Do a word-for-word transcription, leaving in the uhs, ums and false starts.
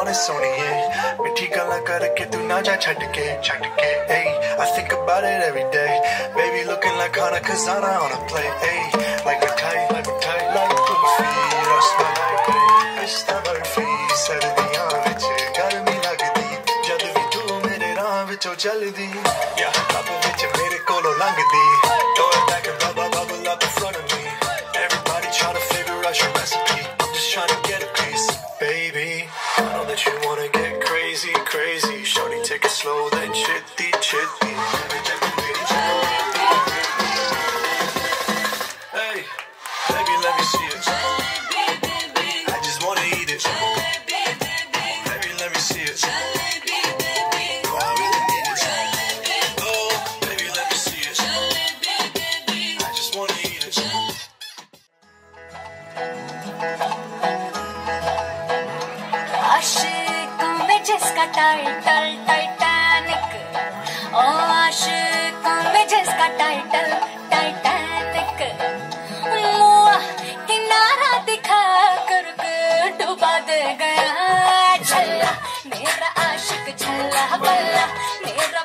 सोने सोनिए मिठी गल्ला करके तू ना जा छड़ के छड़ के hey I think about it every day baby looking like Hana Kazana on a play hey like a tight like a tight like Kulfi रस मलाई पिस्ता बर्फी सर्दियां विच गर्मी लगदी जद भी तू मेरे राह विचों चलदी या कब विच मेरे कोलों लंघदी throw it back and bubble bubble up in front of me everybody trying to figure out your recipe I'm just trying to get a piece baby I know that you wanna get crazy crazy shorty take it slow then chitty chitty hey baby let me see it I just wanna eat it baby let me see it oh I really need it oh baby let me see it I just wanna eat it आशिकों में जिसका title Titanic ओ आशिकों में जिसका title Titanic मुआ किनारा दिखा कर डुबा दे गया छल्ला मेरा आशिक छल्ला बल्ला मेरा